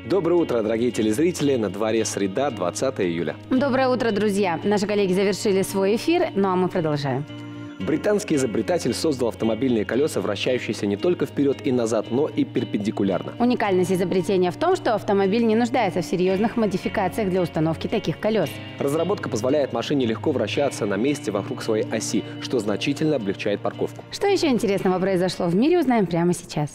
Доброе утро, дорогие телезрители. На дворе среда, 20 июля. Доброе утро, друзья. Наши коллеги завершили свой эфир, ну а мы продолжаем. Британский изобретатель создал автомобильные колеса, вращающиеся не только вперед и назад, но и перпендикулярно. Уникальность изобретения в том, что автомобиль не нуждается в серьезных модификациях для установки таких колес. Разработка позволяет машине легко вращаться на месте вокруг своей оси, что значительно облегчает парковку. Что еще интересного произошло в мире, узнаем прямо сейчас.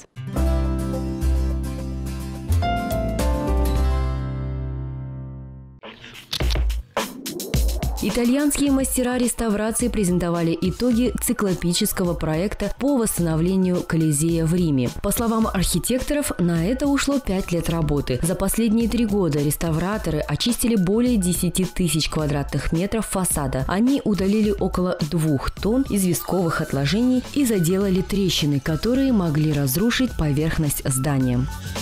Итальянские мастера реставрации презентовали итоги циклопического проекта по восстановлению Колизея в Риме. По словам архитекторов, на это ушло 5 лет работы. За последние 3 года реставраторы очистили более 10 тысяч квадратных метров фасада. Они удалили около 2 тонн известковых отложений и заделали трещины, которые могли разрушить поверхность здания.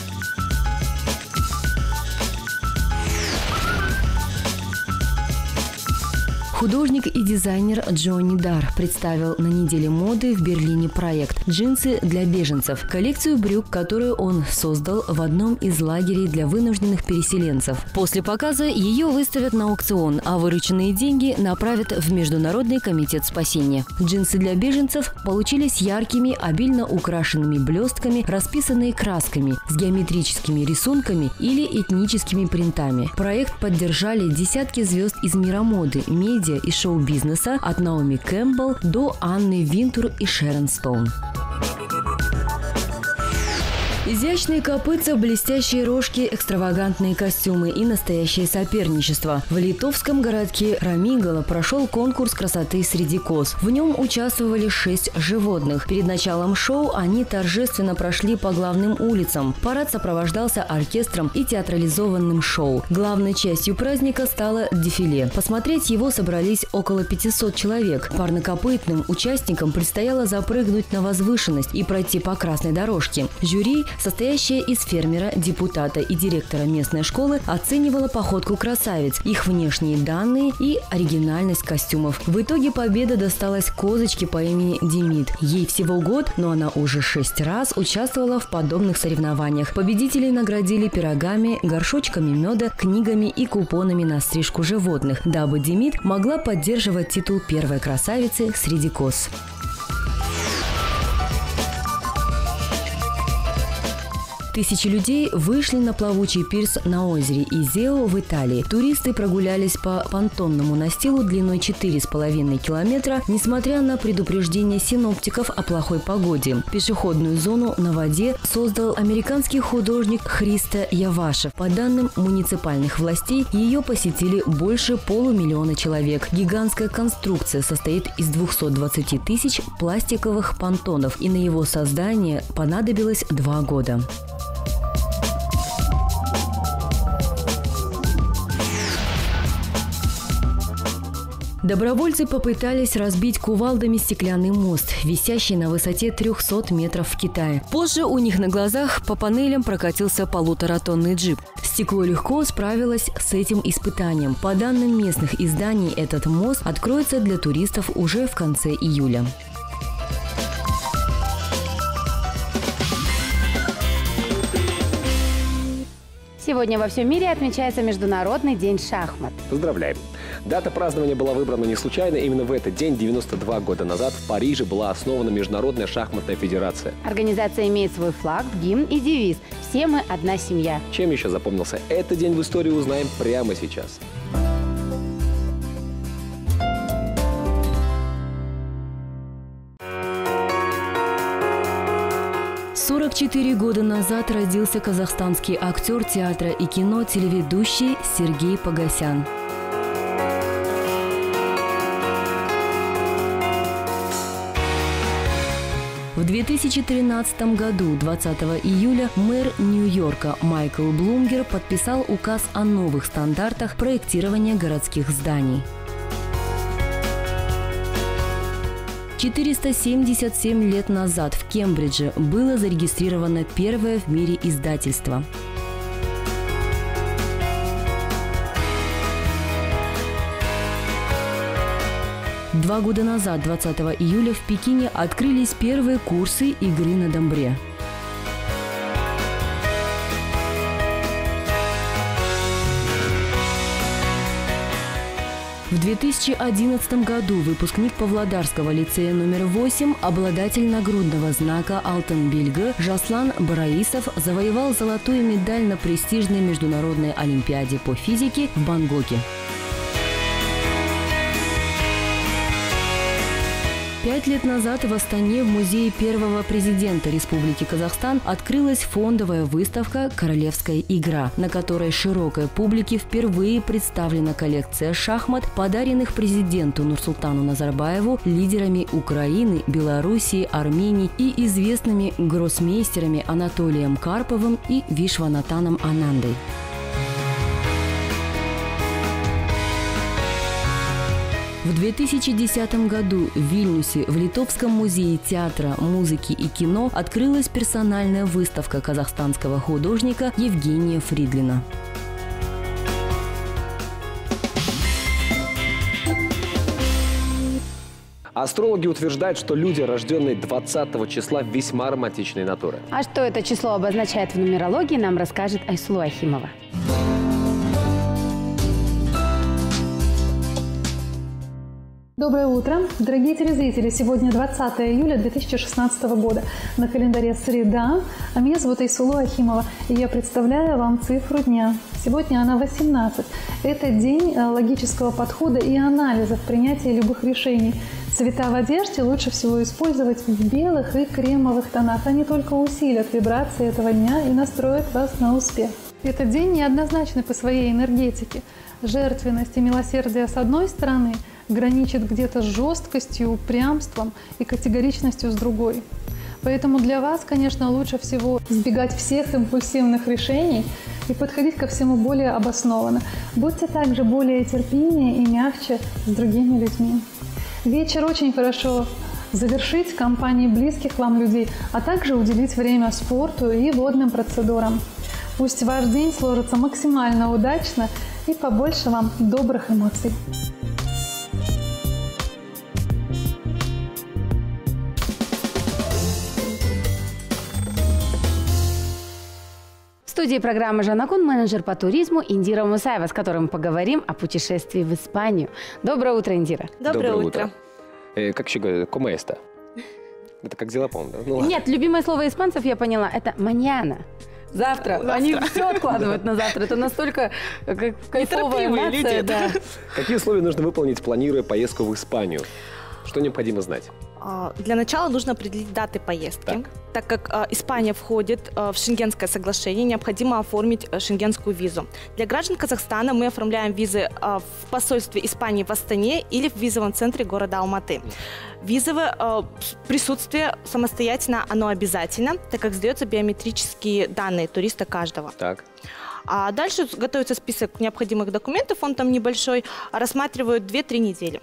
Художник и дизайнер Джонни Дар представил на неделе моды в Берлине проект «Джинсы для беженцев» – коллекцию брюк, которую он создал в одном из лагерей для вынужденных переселенцев. После показа ее выставят на аукцион, а вырученные деньги направят в Международный комитет спасения. Джинсы для беженцев получились яркими, обильно украшенными блестками, расписанные красками, с геометрическими рисунками или этническими принтами. Проект поддержали десятки звезд из мира моды, медиа и шоу-бизнеса от Наоми Кэмпбелл до Анны Винтур и Шерон Стоун. Изящные копытца, блестящие рожки, экстравагантные костюмы и настоящее соперничество. В литовском городке Рамигала прошел конкурс красоты среди коз. В нем участвовали 6 животных. Перед началом шоу они торжественно прошли по главным улицам. Парад сопровождался оркестром и театрализованным шоу. Главной частью праздника стало дефиле. Посмотреть его собрались около 500 человек. Парнокопытным участникам предстояло запрыгнуть на возвышенность и пройти по красной дорожке. Жюри, состоящая из фермера, депутата и директора местной школы, оценивала походку красавиц, их внешние данные и оригинальность костюмов. В итоге победа досталась козочке по имени Демид. Ей всего год, но она уже 6 раз участвовала в подобных соревнованиях. Победителей наградили пирогами, горшочками меда, книгами и купонами на стрижку животных, дабы Демид могла поддерживать титул первой красавицы среди коз. Тысячи людей вышли на плавучий пирс на озере Изео в Италии. Туристы прогулялись по понтонному настилу длиной 4,5 километра, несмотря на предупреждение синоптиков о плохой погоде. Пешеходную зону на воде создал американский художник Христо Явашев. По данным муниципальных властей, ее посетили больше полумиллиона человек. Гигантская конструкция состоит из 220 тысяч пластиковых понтонов, и на его создание понадобилось 2 года. Добровольцы попытались разбить кувалдами стеклянный мост, висящий на высоте 300 метров в Китае. Позже у них на глазах по панелям прокатился 1,5-тонный джип. Стекло легко справилось с этим испытанием. По данным местных изданий, этот мост откроется для туристов уже в конце июля. Сегодня во всем мире отмечается Международный день шахмат. Поздравляем! Дата празднования была выбрана не случайно. Именно в этот день, 92 года назад, в Париже была основана Международная шахматная федерация. Организация имеет свой флаг, гимн и девиз «Все мы одна семья». Чем еще запомнился этот день в истории, узнаем прямо сейчас. 44 года назад родился казахстанский актер театра и кино, телеведущий Сергей Погосян. В 2013 году, 20 июля, мэр Нью-Йорка Майкл Блумгер подписал указ о новых стандартах проектирования городских зданий. 477 лет назад в Кембридже было зарегистрировано первое в мире издательство. Два года назад, 20 июля, в Пекине открылись первые курсы игры на домбре. В 2011 году выпускник Павлодарского лицея номер 8, обладатель нагрудного знака «Алтын белгі» Жаслан Бараисов завоевал золотую медаль на престижной международной олимпиаде по физике в Бангкоке. 5 лет назад в Астане в музее первого президента Республики Казахстан открылась фондовая выставка «Королевская игра», на которой широкой публике впервые представлена коллекция шахмат, подаренных президенту Нурсултану Назарбаеву лидерами Украины, Белоруссии, Армении и известными гроссмейстерами Анатолием Карповым и Вишванатаном Анандой. В 2010 году в Вильнюсе в Литовском музее театра, музыки и кино открылась персональная выставка казахстанского художника Евгения Фридлина. Астрологи утверждают, что люди, рожденные 20 числа, весьма романтичные натуры. А что это число обозначает в нумерологии, нам расскажет Айсулу Ахимова. Доброе утро, дорогие телезрители! Сегодня 20 июля 2016 года. На календаре среда, а меня зовут Айсулу Ахимова, и я представляю вам цифру дня. Сегодня она 18. Это день логического подхода и анализа в принятии любых решений. Цвета в одежде лучше всего использовать в белых и кремовых тонах. Они только усилят вибрации этого дня и настроят вас на успех. Этот день неоднозначный по своей энергетике. Жертвенность и милосердие с одной стороны граничит где-то с жесткостью, упрямством и категоричностью с другой. Поэтому для вас, конечно, лучше всего избегать всех импульсивных решений и подходить ко всему более обоснованно. Будьте также более терпимее и мягче с другими людьми. Вечер очень хорошо завершить в компании близких вам людей, а также уделить время спорту и водным процедурам. Пусть ваш день сложится максимально удачно и побольше вам добрых эмоций. В студии программы «Жанна Кун» менеджер по туризму Индира Мусаева, с которым мы поговорим о путешествии в Испанию. Доброе утро, Индира. Доброе утро. Как еще говорят, «Como está?» Это как дела, по-моему, да? Ну, ладно. Нет, любимое слово испанцев, я поняла, это «маньяна». Завтра. Они все откладывают на завтра. Это настолько кайфовая нация. Люди. Да. Какие условия нужно выполнить, планируя поездку в Испанию? Что необходимо знать? Для начала нужно определить даты поездки. Так как Испания входит в Шенгенское соглашение, необходимо оформить шенгенскую визу. Для граждан Казахстана мы оформляем визы в посольстве Испании в Астане или в визовом центре города Алматы. Визовое присутствие самостоятельно, оно обязательно, так как сдается биометрические данные туриста каждого. Так. А дальше готовится список необходимых документов, он там небольшой, рассматривают 2-3 недели.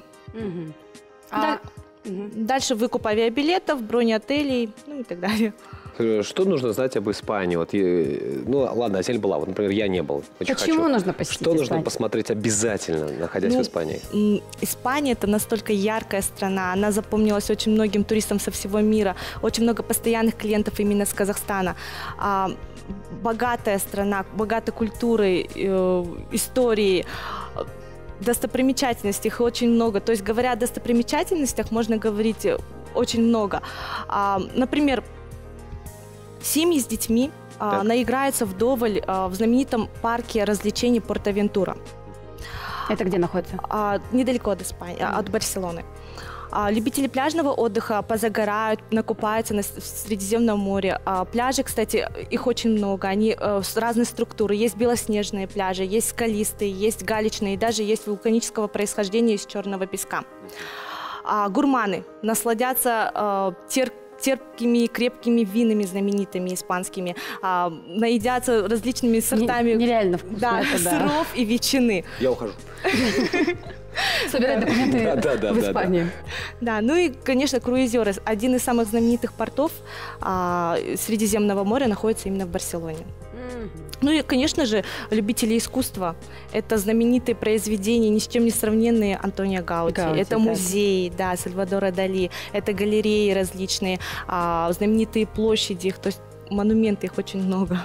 Дальше выкуп авиабилетов, брони отелей, ну и так далее. Что нужно знать об Испании? Вот, ну, ладно, Азель была, вот, например, я не был. Почему нужно посетить Что нужно Испанию? посмотреть обязательно, находясь в Испании? Испания – это настолько яркая страна, она запомнилась очень многим туристам со всего мира, очень много постоянных клиентов именно с Казахстана. Богатая страна, богатой культурой, историей, достопримечательностей их очень много. То есть, говоря о достопримечательностях, можно говорить очень много. Например, семьи с детьми наиграются вдоволь в знаменитом парке развлечений Порт-Авентура. Это где находится? Недалеко от Испании, от Барселоны. Любители пляжного отдыха позагорают, накупаются в Средиземном море. Пляжи, кстати, их очень много, они с разной структуры. Есть белоснежные пляжи, есть скалистые, есть галечные, и даже есть вулканического происхождения из черного песка. Гурманы насладятся терпкими, крепкими винами знаменитыми испанскими, наедятся различными сортами нереально вкусно, сыров и ветчины. Я ухожу. Собирать документы в Испанию. Да, ну и, конечно, круизеры. Один из самых знаменитых портов Средиземного моря находится именно в Барселоне. Ну и, конечно же, любители искусства. Это знаменитые произведения, ни с чем не сравненные Антонио Гауди. Это музеи, да, Сальвадора Дали. Это галереи различные, знаменитые площади, то есть монументы, их очень много.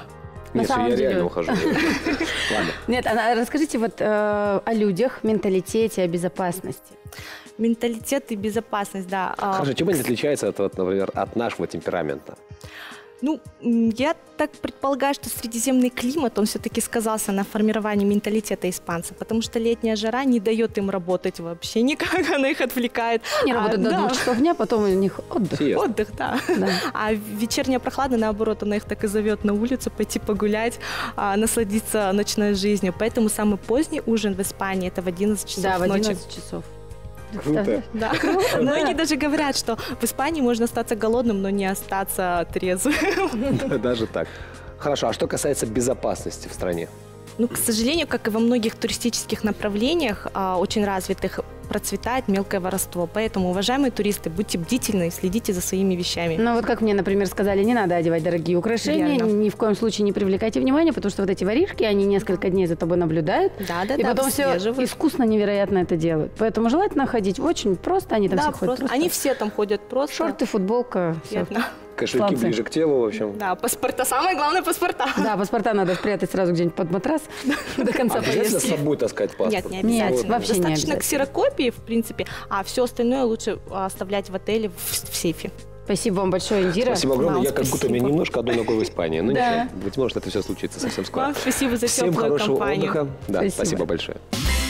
На Нет, самом я деле. реально ухожу. Ладно. Нет, расскажите вот о людях, менталитете, о безопасности. Менталитет и безопасность, да. Хорошо, чем они отличаются, например, от нашего темперамента? Ну, я так предполагаю, что средиземный климат, он все-таки сказался на формировании менталитета испанцев, потому что летняя жара не дает им работать вообще никак, она их отвлекает. Они работают до 2 часов дня, потом у них отдых. Съезд. Отдых, да. Да. А вечерняя прохлада, наоборот, она их так и зовет на улицу, пойти погулять, насладиться ночной жизнью. Поэтому самый поздний ужин в Испании – это в 11 часов Да, в ночи. 11 часов. Круто. Да. Многие даже говорят, что в Испании можно остаться голодным, но не остаться трезвым. Даже так. Хорошо, а что касается безопасности в стране? Ну, к сожалению, как и во многих туристических направлениях, очень развитых, процветает мелкое воровство. Поэтому, уважаемые туристы, будьте бдительны и следите за своими вещами. Ну вот как мне, например, сказали, не надо одевать дорогие украшения, Верно. ни в коем случае не привлекайте внимания, потому что вот эти воришки, они несколько дней за тобой наблюдают, и потом все отслеживают. искусно, невероятно это делают. Поэтому желательно ходить очень просто, они там Да, все ходят просто. просто. Они все там ходят просто. Шорты, футболка, все. Верно. Кошельки Сланцы. ближе к телу, в общем. Да, паспорта. Самое главное – паспорта. Да, паспорта надо спрятать сразу где-нибудь под матрас до конца Обязательно с поездки. собой таскать паспорт? Нет, не Нет, обязательно. вообще не Достаточно обязательно. ксерокопии, в принципе, а все остальное лучше оставлять в отеле в сейфе. Спасибо вам большое, Индира. Спасибо огромное. Вам Я как будто у меня спасибо. немножко одной ногой в Испании. Ну Да. ничего, быть может, это все случится совсем скоро. Вам спасибо за Всем теплую хорошего компанию. отдыха. Да, Спасибо. спасибо большое.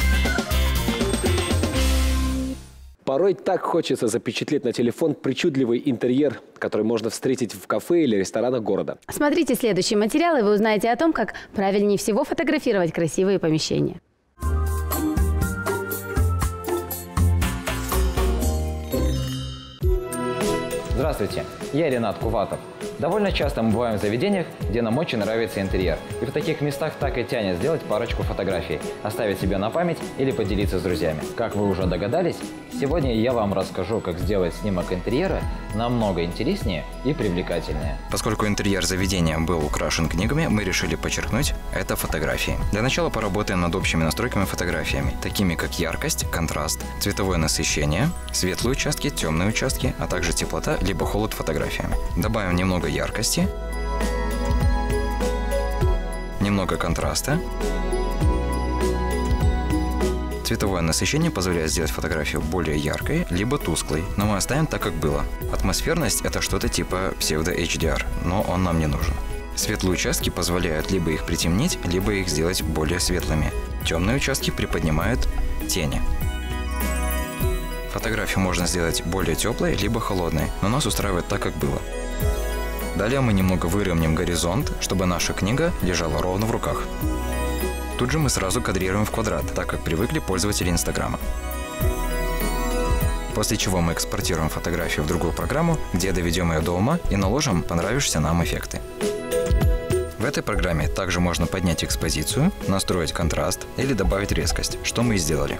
Порой так хочется запечатлеть на телефон причудливый интерьер, который можно встретить в кафе или ресторанах города. Смотрите следующий материал, и вы узнаете о том, как правильнее всего фотографировать красивые помещения. Здравствуйте, я Ренат Куватов. Довольно часто мы бываем в заведениях, где нам очень нравится интерьер. И в таких местах так и тянет сделать парочку фотографий, оставить себе на память или поделиться с друзьями. Как вы уже догадались, сегодня я вам расскажу, как сделать снимок интерьера намного интереснее и привлекательнее. Поскольку интерьер заведения был украшен книгами, мы решили подчеркнуть это фотографии. Для начала поработаем над общими настройками фотографиями, такими как яркость, контраст, цветовое насыщение, светлые участки, темные участки, а также теплота либо холод фотографиями. Добавим немного яркости, немного контраста. Цветовое насыщение позволяет сделать фотографию более яркой, либо тусклой, но мы оставим так, как было. Атмосферность – это что-то типа псевдо-HDR, но он нам не нужен. Светлые участки позволяют либо их притемнить, либо их сделать более светлыми. Темные участки приподнимают тени. Фотографию можно сделать более теплой, либо холодной, но нас устраивает так, как было. Далее мы немного выровняем горизонт, чтобы наша книга лежала ровно в руках. Тут же мы сразу кадрируем в квадрат, так как привыкли пользователи Инстаграма. После чего мы экспортируем фотографию в другую программу, где доведем ее до ума и наложим понравившиеся нам эффекты. В этой программе также можно поднять экспозицию, настроить контраст или добавить резкость, что мы и сделали.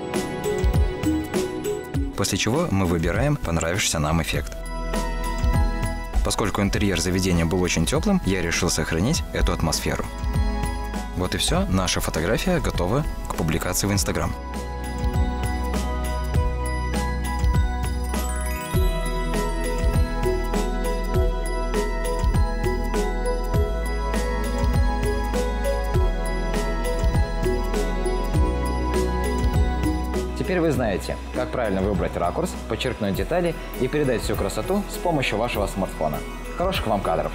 После чего мы выбираем понравившийся нам эффект. Поскольку интерьер заведения был очень теплым, я решил сохранить эту атмосферу. Вот и все, наша фотография готова к публикации в Инстаграм. Теперь вы знаете, как правильно выбрать ракурс, подчеркнуть детали и передать всю красоту с помощью вашего смартфона. Хороших вам кадров!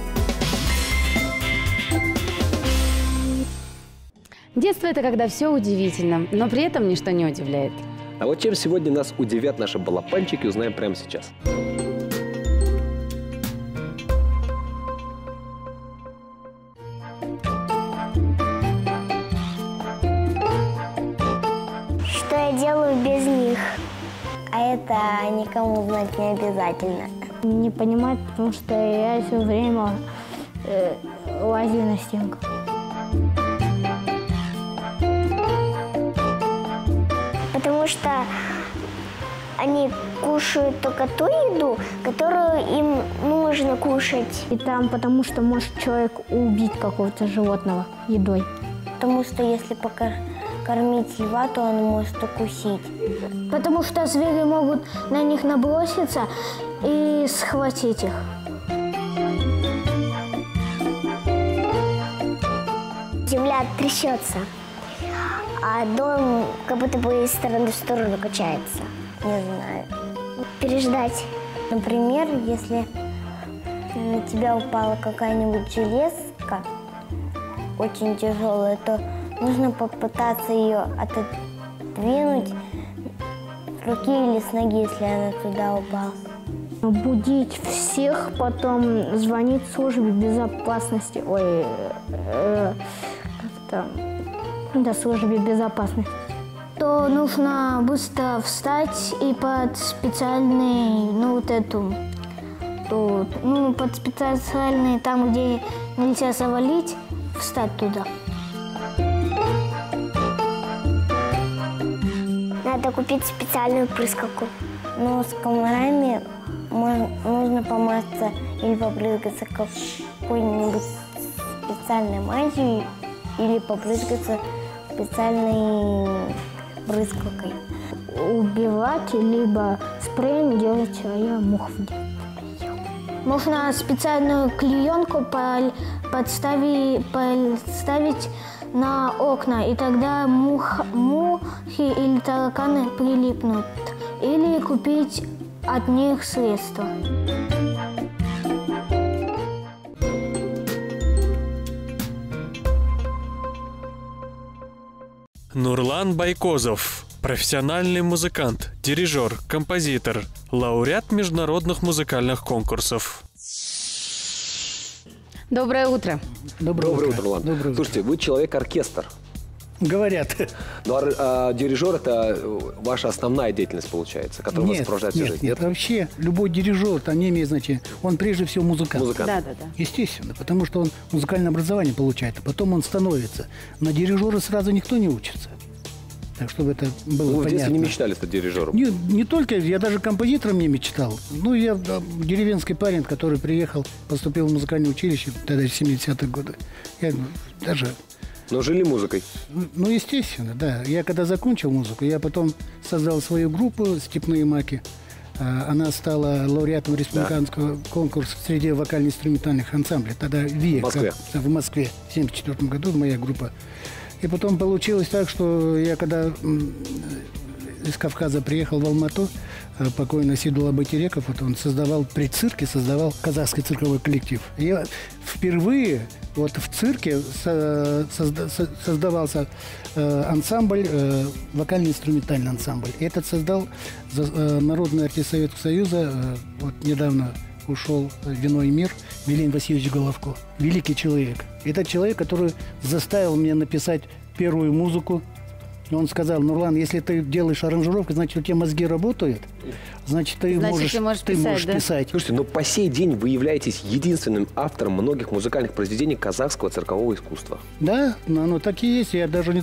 Детство – это когда все удивительно, но при этом ничто не удивляет. А вот чем сегодня нас удивят наши балапанчики, узнаем прямо сейчас. Что я делаю без них? А это никому знать не обязательно. Не понимать, потому что я все время лазю на стенку. Потому что они кушают только ту еду, которую им нужно кушать. И там потому что может человек убить какого-то животного едой. Потому что если кормить льва, то он может укусить. Потому что звери могут на них наброситься и схватить их. земля трясется, а дом как будто бы из стороны в сторону качается. Не знаю. Переждать. Например, если на тебя упала какая-нибудь железка, очень тяжелая, то нужно попытаться ее отодвинуть с руки или с ноги, если она туда упала. Будить всех, потом звонить службе безопасности. Службе безопасности. То нужно быстро встать и под специальный, под специальный, там, где нельзя завалить, встать туда. Надо купить специальную прыскалку. Но с комарами нужно помазаться или побрызгаться какой-нибудь специальной мазью, или побрызгаться специальной брызгалкой. Убивать, либо спреем делать, а я мух вдел. Можно специальную клеенку подставить на окна, и тогда мухи или тараканы прилипнут. Или купить от них средства. Нурлан Байкозов. Профессиональный музыкант, дирижер, композитор, лауреат международных музыкальных конкурсов. Доброе утро. Доброе утро, Нурлан. Слушайте, вы человек-оркестр. Говорят. Ну, а дирижер – это ваша основная деятельность, получается, которая вас сопровождает всю жизнь? Нет, вообще любой дирижер, там не имеет значения, он прежде всего музыкант. Да. Естественно, потому что он музыкальное образование получает, а потом он становится. На дерижера сразу никто не учится. Так, чтобы это было понятно. Вы в детстве не мечтали стать дирижером? Не только, я даже композитором не мечтал. Ну, я деревенский парень, который приехал, поступил в музыкальное училище, тогда в 70-х годы. Я даже... Но жили музыкой? Ну, естественно, да. Я когда закончил музыку, я потом создал свою группу «Степные маки». Она стала лауреатом республиканского конкурса среди вокально-инструментальных ансамблей. Тогда ВИЭ. В Москве. В 1974 году моя группа. И потом получилось так, что я когда из Кавказа приехал в Алмату, покойный Сидул Абайтиреков, вот он создавал при цирке, создавал казахский цирковой коллектив. Я впервые вот в цирке создавался ансамбль, вокально-инструментальный ансамбль. И этот создал народный артист Советского Союза, вот недавно ушел в иной мир, Вилен Васильевич Головко. Великий человек. Это человек, который заставил меня написать первую музыку. Он сказал: Нурлан, если ты делаешь аранжировку, значит, у тебя мозги работают, значит, ты можешь писать. Слушайте, но по сей день вы являетесь единственным автором многих музыкальных произведений казахского циркового искусства. Да, оно так и есть. Я даже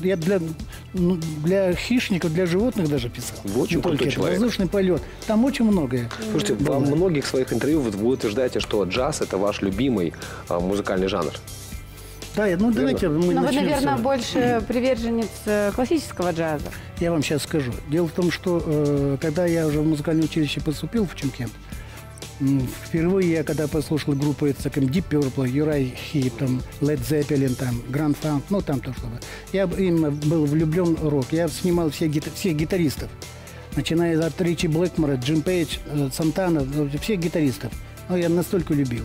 для хищников, для животных даже писал. Вы очень крутой человек. Воздушный полет. Там очень многое. Слушайте, во многих своих интервью вы утверждаете, что джаз – это ваш любимый музыкальный жанр. Да, ну давайте мы Но начнем. вы, наверное, больше приверженец классического джаза. Я вам сейчас скажу. Дело в том, что когда я уже в музыкальное училище поступил в Чимкент, впервые я когда послушал группу Deep Purple, Uriah Heep, там, Led Zeppelin, там, Grand Funk, ну там то, что я именно был влюблен в рок. Я снимал всех гитаристов, начиная от Ричи Блэкмора, Джим Пейдж, Сантана, всех гитаристов. Но я настолько любил.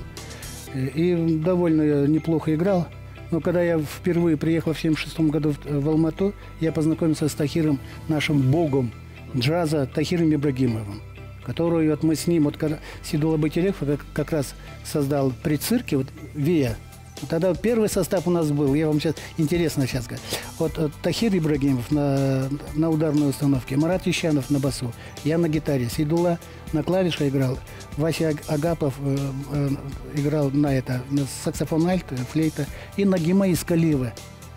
И довольно неплохо играл. Но когда я впервые приехал в 1976 году в Алмату, я познакомился с Тахиром, нашим богом джаза, Тахиром Ибрагимовым, который вот мы с ним, вот когда Сидул Абайтиреков как раз создал при цирке, вот ВИА. Тогда первый состав у нас был, я вам сейчас интересно сейчас говорю. Вот Тахир Ибрагимов на ударной установке, Марат Ещанов на басу, я на гитаре, Сидула на клавишах играл, Вася Агапов играл на саксофон альт, флейта, и Нагима Искалиева.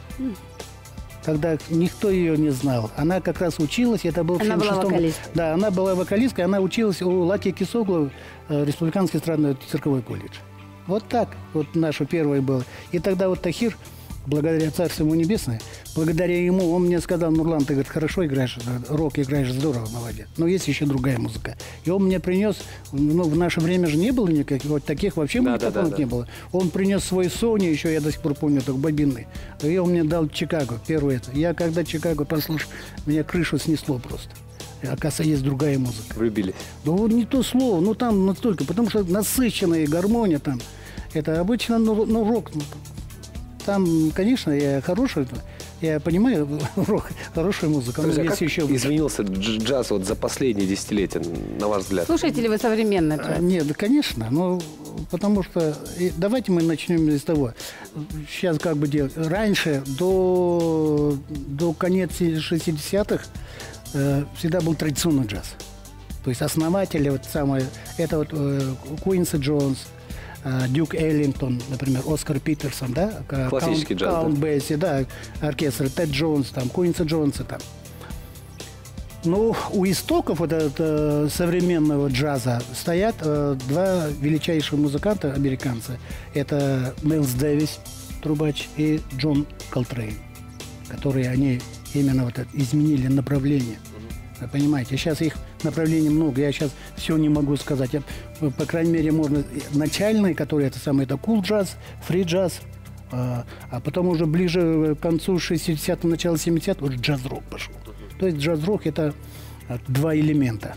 Когда никто ее не знал. Она как раз училась, это был в 76-м году. Да, она была вокалисткой, она училась у Лаки Кисоглу, Республиканский эстрадный цирковой колледж. Вот так вот наше первое было. И тогда вот Тахир, благодаря Царству ему небесное, благодаря ему, он мне сказал: Нурлан, ты, говорит, хорошо играешь, рок играешь здорово, молодец. Но есть еще другая музыка. И он мне принес, ну, в наше время же не было никаких, вот таких вообще магнитофонов не было. Он принес свой Sony, еще я до сих пор помню, так бобинный. И он мне дал Чикаго, первый это. Я когда Чикаго послушал, меня крышу снесло просто. Оказывается, есть другая музыка. Влюбились? Да вот не то слово, ну там настолько, потому что насыщенная гармония там. Это обычно, ну рок. Там, конечно, я хороший, я понимаю, рок, хорошая музыка. Друзья, как еще изменился джаз вот за последние десятилетия, на ваш взгляд? Слушаете ли вы современный джаз? Нет, конечно, но потому что, давайте мы начнем с того, сейчас как бы делать, раньше, до конца 60-х, всегда был традиционный джаз. То есть основатели, вот самое, это вот Куинси Джонс, Дюк Эллингтон, например, Оскар Питерсон, да? Классический джаз, Каунт Бейси, да, оркестр, Тед Джонс, там, Куинси Джонса там. Ну, у истоков вот этого современного джаза стоят два величайших музыканта американца. Это Майлз Дэвис, трубач, и Джон Колтрейн, которые они именно вот изменили направление. Вы понимаете, сейчас их направлений много, я сейчас все не могу сказать. По крайней мере, можно начальный, который это самый, это cool джаз, free джаз, а потом уже ближе к концу 60-х, начало 70-х уже джаз-рок пошел. То есть джаз-рок это два элемента.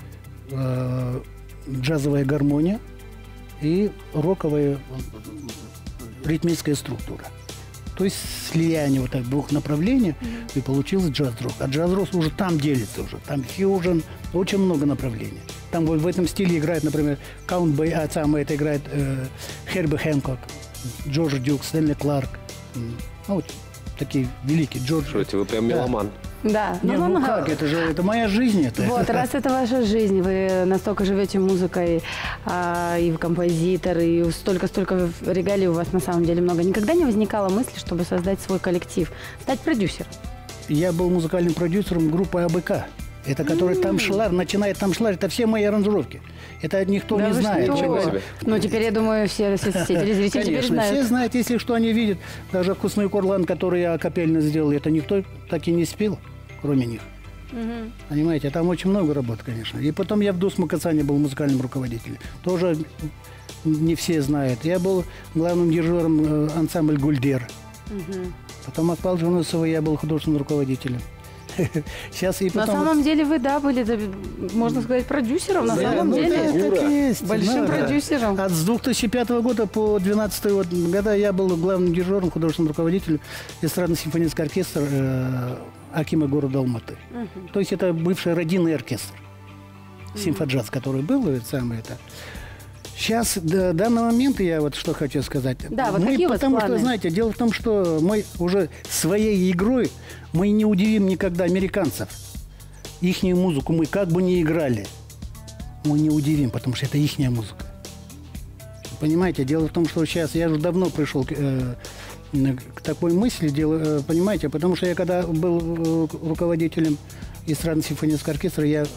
Джазовая гармония и роковая ритмическая структура. То есть слияние вот так двух направлений, и получился джаз-рок. А джаз-рок уже там делится уже. Там фьюжн, очень много направлений. Там вот в этом стиле играет, например, Каунт Бэй, это играет Херби Хэнкок, Джордж Дюк, Стэнли Кларк. Ну, вот такие великие. Джордж. Слушайте, вы прям меломан. Да. Не, ну как, это моя жизнь. Это. Вот, раз это ваша жизнь, вы настолько живете музыкой, и вы композитор, и столько регалий у вас на самом деле много. Никогда не возникало мысли, чтобы создать свой коллектив, стать продюсером? Я был музыкальным продюсером группы АБК. Это который Тамшлар, начинает Тамшлар, это все мои аранжировки. Это никто не знает. Ну, теперь, я думаю, все телезрители теперь знают. Все знают, если что они видят. Даже «Вкусный Курлан», который я акапельно сделал, это никто так и не спел, кроме них. Понимаете, там очень много работ, конечно. И потом я в ДУС Макацане был музыкальным руководителем. Тоже не все знают. Я был главным дирижером ансамбля «Гульдер». Потом от Павла Джунусова я был художественным руководителем. Сейчас и потом... На самом деле вы, да, были, можно сказать, продюсером. На самом деле. Да, так есть. Большим продюсером. С 2005 года по 2012 года я был главным дирижером, художественным руководителем эстрадно-симфонического оркестра Акима города Алматы. То есть это бывший родинный оркестр. Симфоджаз, который был, это самое это. Сейчас, до данного момента, я вот что хочу сказать. Да, вот какие у вас планы? Что, знаете, дело в том, что мы уже своей игрой мы не удивим никогда американцев. Ихнюю музыку мы как бы не играли, мы не удивим, потому что это ихняя музыка. Понимаете, дело в том, что сейчас я уже давно пришел к такой мысли, понимаете, потому что я когда был руководителем эстрадно-симфонического оркестра, я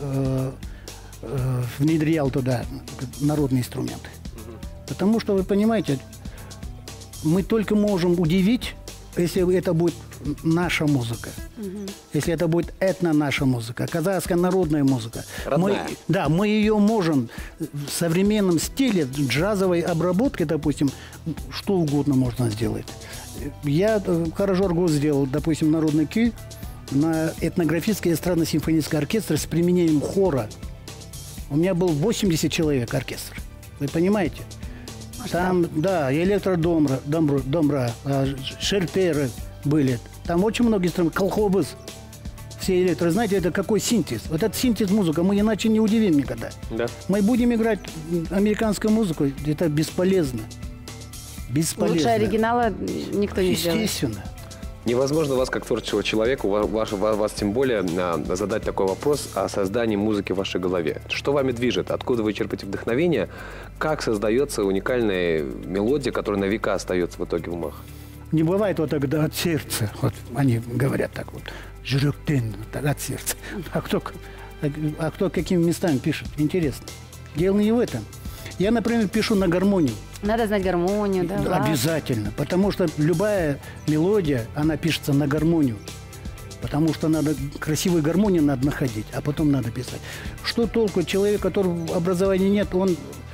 внедрял туда народные инструменты. Потому что, вы понимаете, мы только можем удивить, если это будет наша музыка. Если это будет этно-наша музыка, казахская народная музыка. Мы ее можем в современном стиле, джазовой обработки, допустим, что угодно можно сделать. Я Каражоргу сделал, допустим, народный күй на этнографический эстрадно-симфонический оркестр с применением хора. У меня был 80 человек оркестр. Вы понимаете? Там, да, электродомра, шерперы были. Там очень много инструментов. Колхобыз. Все электро. Знаете, это какой синтез? Вот этот синтез музыка мы иначе не удивим никогда. Да. Мы будем играть американскую музыку. Это бесполезно. Бесполезно. Лучше оригинала никто не сделает. Естественно. Невозможно вас, как творческого человека, вас тем более задать такой вопрос о создании музыки в вашей голове. Что вами движет? Откуда вы черпаете вдохновение? Как создается уникальная мелодия, которая на века остается в итоге в умах? Не бывает вот тогда от сердца. Вот они говорят так вот. Жүректен, от сердца. А кто какими местами пишет? Интересно. Дело не в этом. Я, например, пишу на гармонию. Надо знать гармонию, да? Обязательно, потому что любая мелодия, она пишется на гармонию. Потому что надо красивую гармонию надо находить, а потом надо писать. Что толку человек, которого образования нет, он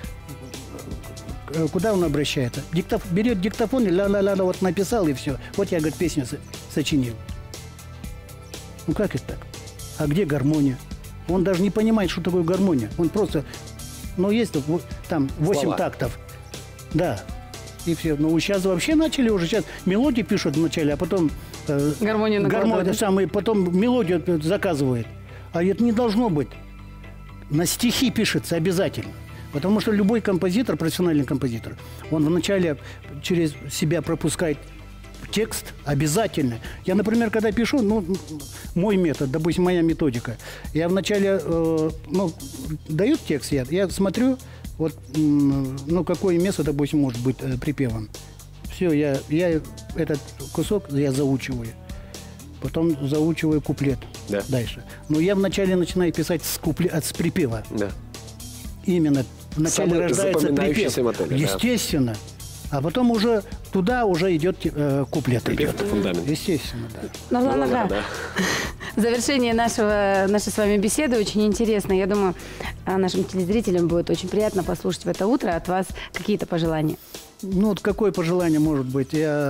куда он обращается? Берет диктофон и ла-ла-ла, вот написал и все. Вот я, говорит, песню сочинил. Ну как это так? А где гармония? Он даже не понимает, что такое гармония. Он просто, ну есть там 8 тактов. Да. И все. Ну сейчас вообще начали уже, сейчас мелодии пишут вначале, а потом гармонию самые, потом мелодию заказывают. А это не должно быть. На стихи пишется обязательно. Потому что любой композитор, профессиональный композитор, он вначале через себя пропускает текст обязательно. Я, например, когда пишу, ну, мой метод, допустим, моя методика, я вначале, дают текст, я смотрю, вот, ну, какое место, допустим, может быть припевом. Все, я этот кусок я заучиваю. Потом заучиваю куплет дальше. Но я вначале начинаю писать с припева. Да. Именно вначале рождается припев. Мотели, естественно. Да. А потом уже туда уже идет куплет. Припев – это фундамент. Естественно, да. Нурлан ага. В завершении нашей с вами беседы очень интересно. Я думаю, нашим телезрителям будет очень приятно послушать в это утро от вас какие-то пожелания. Ну, вот какое пожелание может быть?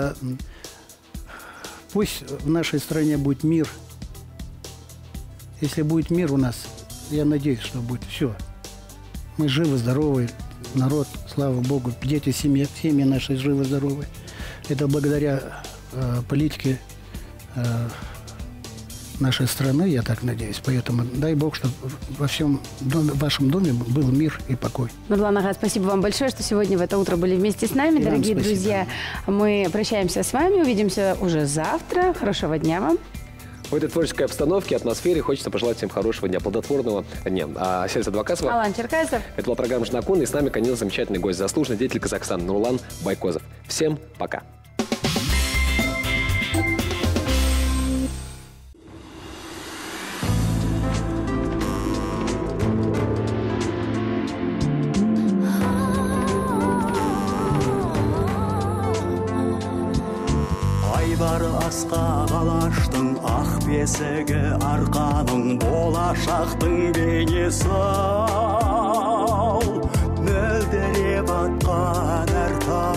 Пусть в нашей стране будет мир. Если будет мир у нас, я надеюсь, что будет все. Мы живы, здоровы, народ, слава Богу, дети, семьи наши живы, здоровы. Это благодаря политике нашей страны, я так надеюсь. Поэтому дай Бог, чтобы во всем вашем доме был мир и покой. Нурлан ага, спасибо вам большое, что сегодня в это утро были вместе с нами. Дорогие друзья, мы прощаемся с вами, увидимся уже завтра. Хорошего дня вам. В этой творческой обстановке, атмосфере хочется пожелать всем хорошего дня, плодотворного дня. Сель Адвакасова. Алан Черкасов. Это была программа «Жнакун», и с нами, конечно, замечательный гость, заслуженный деятель Казахстана Нурлан Байкозов. Всем пока. Асқа қалаштың ақ бесігі арқаның болашақтың бейнесі-ау мөлдіреп атқан әр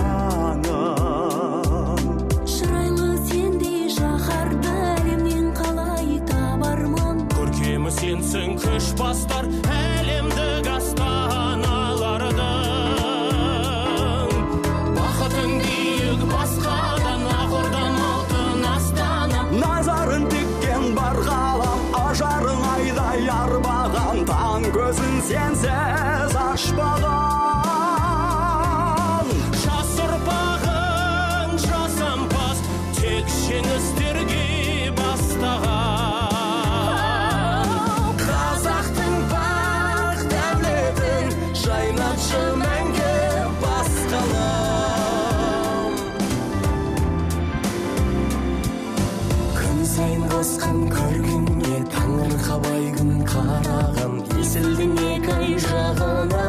таңым шырайлы сендей шаһарды әлемнен қалай табармын көркемі сенсің күш бастар әлемдік астаналардың бақытың биік басқадан ақордан назарын тіккен бар ғалам ажарың айдай арбаған таң көзін сенсіз ашпаған жас ұрпағың жасампаз тек жеңістерге бастаған қазақтың бақ дәулетін жайнатшы мәңгі басқалым сайын қосқан көргенге таңырқабай күн қараған есілдің екі ай жағына